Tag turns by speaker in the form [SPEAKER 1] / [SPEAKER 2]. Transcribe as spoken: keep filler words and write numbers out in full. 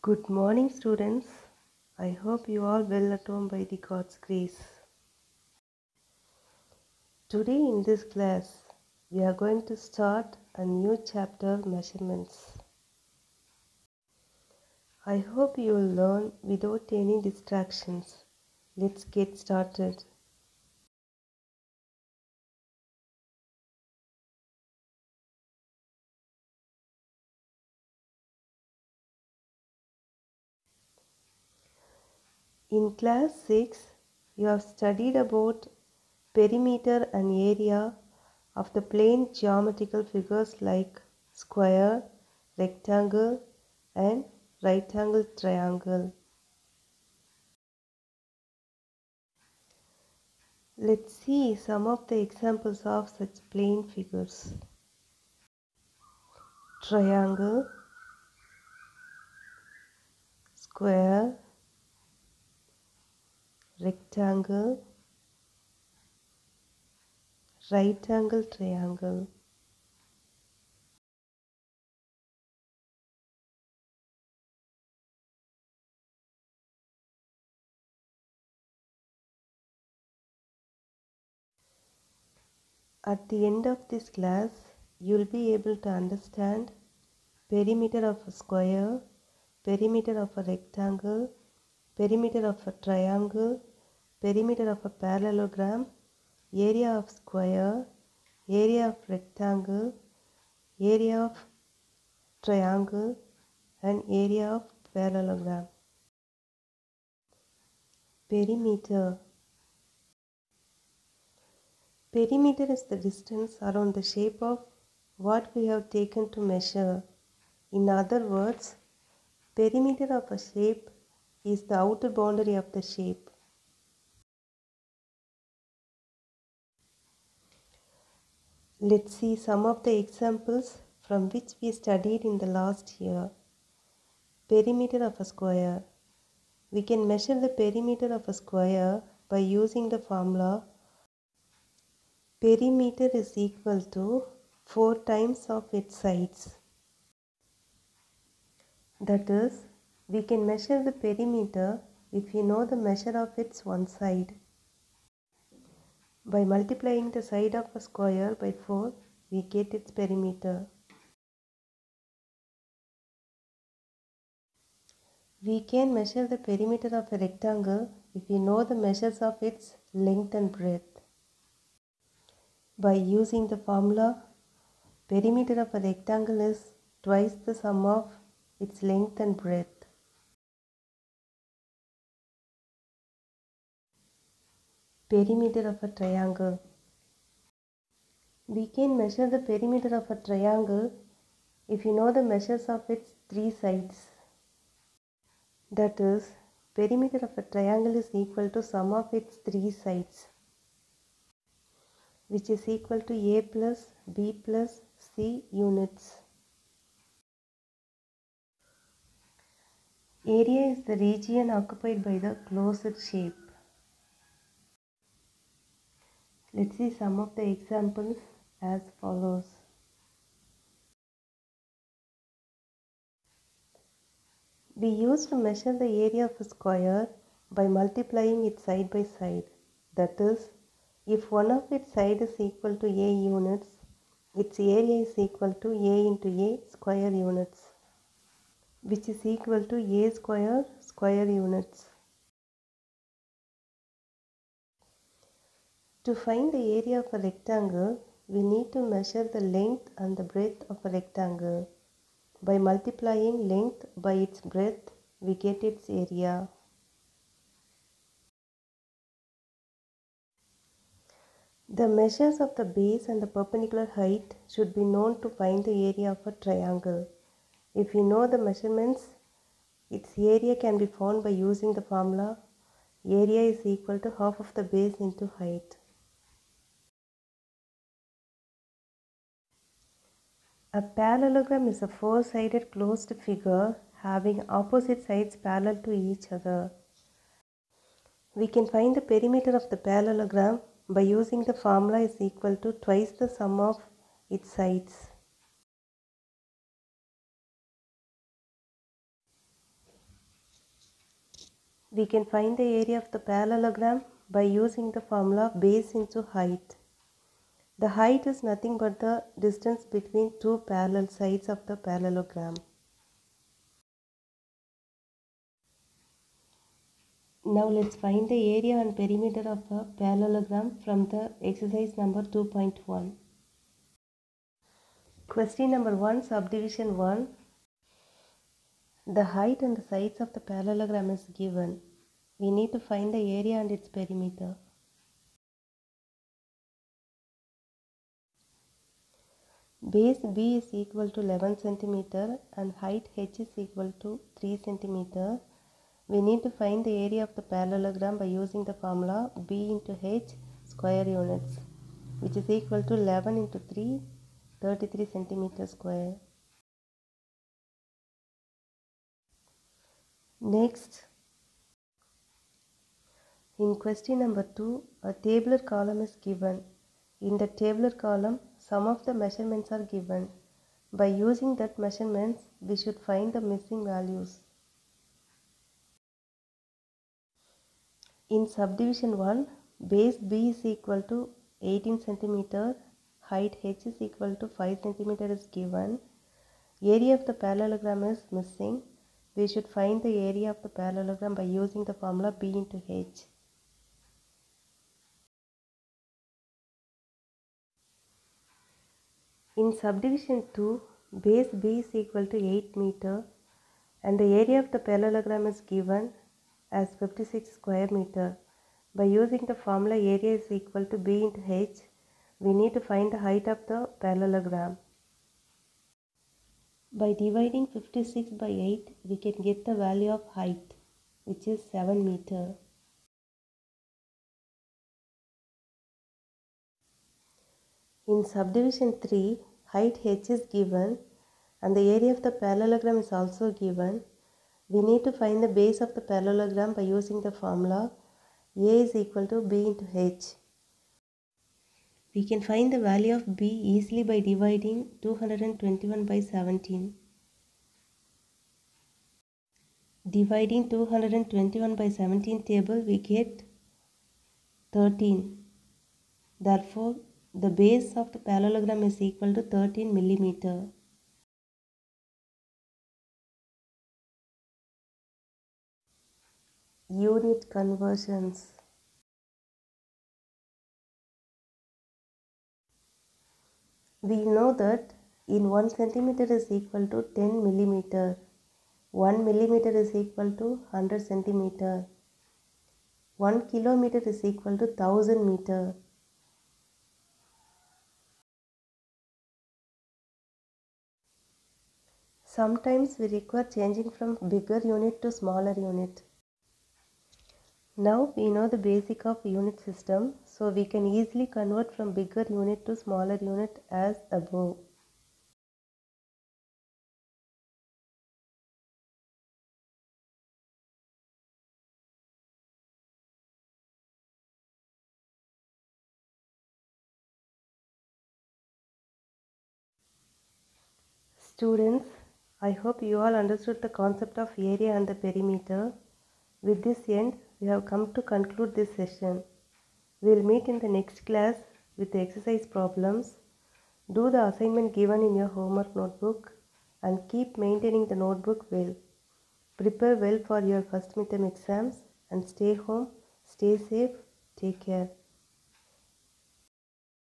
[SPEAKER 1] Good morning, students. I hope you all well at home by the God's grace. Today in this class, we are going to start a new chapter, measurements. I hope you will learn without any distractions. Let's get started. In class six, you have studied about perimeter and area of the plane geometrical figures like square, rectangle, and right angle triangle. Let's see some of the examples of such plane figures. Triangle, square, rectangle, right angle triangle. At the end of this class, you will be able to understand perimeter of a square, perimeter of a rectangle, perimeter of a triangle, perimeter of a parallelogram, area of square, area of rectangle, area of triangle, and area of parallelogram. Perimeter. Perimeter is the distance around the shape of what we have taken to measure. In other words, perimeter of a shape is the outer boundary of the shape. Let's see some of the examples from which we studied in the last year. Perimeter of a square. We can measure the perimeter of a square by using the formula perimeter is equal to four times of its sides. That is, we can measure the perimeter if we know the measure of its one side. By multiplying the side of a square by four, we get its perimeter. We can measure the perimeter of a rectangle if we know the measures of its length and breadth. By using the formula, perimeter of a rectangle is twice the sum of its length and breadth. Perimeter of a triangle. We can measure the perimeter of a triangle if we know the measures of its three sides. That is, perimeter of a triangle is equal to sum of its three sides, which is equal to A plus B plus C units. Area is the region occupied by the closed shape. Let's see some of the examples as follows. We used to measure the area of a square by multiplying it side by side. That is, if one of its sides is equal to A units, its area is equal to A into A square units, which is equal to A square square units. To find the area of a rectangle, we need to measure the length and the breadth of a rectangle. By multiplying length by its breadth, we get its area. The measures of the base and the perpendicular height should be known to find the area of a triangle. If we know the measurements, its area can be found by using the formula area is equal to half of the base into height. A parallelogram is a four-sided closed figure having opposite sides parallel to each other. We can find the perimeter of the parallelogram by using the formula is equal to twice the sum of its sides. We can find the area of the parallelogram by using the formula base into height. The height is nothing but the distance between two parallel sides of the parallelogram. Now let's find the area and perimeter of a parallelogram from the exercise number two point one. Question number one, subdivision one. The height and the sides of the parallelogram is given. We need to find the area and its perimeter. Base B is equal to eleven centimeter and height H is equal to three centimeter. We need to find the area of the parallelogram by using the formula B into H square units, which is equal to eleven into three, thirty-three centimeter square. Next, in question number two, a tabular column is given. In the tabular column, some of the measurements are given. By using that measurements, we should find the missing values. In subdivision one, base B is equal to eighteen centimeter, height H is equal to five centimeter is given. Area of the parallelogram is missing. We should find the area of the parallelogram by using the formula B into H. In subdivision two, base B is equal to eight meter and the area of the parallelogram is given as fifty-six square meter. By using the formula area is equal to B into H, we need to find the height of the parallelogram. By dividing fifty-six by eight, we can get the value of height, which is seven meter. In subdivision three, height H is given and the area of the parallelogram is also given. We need to find the base of the parallelogram by using the formula A is equal to B into H. We can find the value of B easily by dividing two hundred twenty-one by seventeen. Dividing two hundred twenty-one by seventeen table, we get thirteen. Therefore, the base of the parallelogram is equal to thirteen millimeter. Unit conversions. We know that in one centimeter is equal to ten millimeter. one millimeter is equal to one hundred centimeter. one kilometer is equal to one thousand meter. Sometimes we require changing from bigger unit to smaller unit. Now we know the basic of unit system, so we can easily convert from bigger unit to smaller unit as above. Students, I hope you all understood the concept of area and the perimeter. With this end, we have come to conclude this session. We will meet in the next class with the exercise problems. Do the assignment given in your homework notebook and keep maintaining the notebook well. Prepare well for your first midterm exams and stay home, stay safe, take care.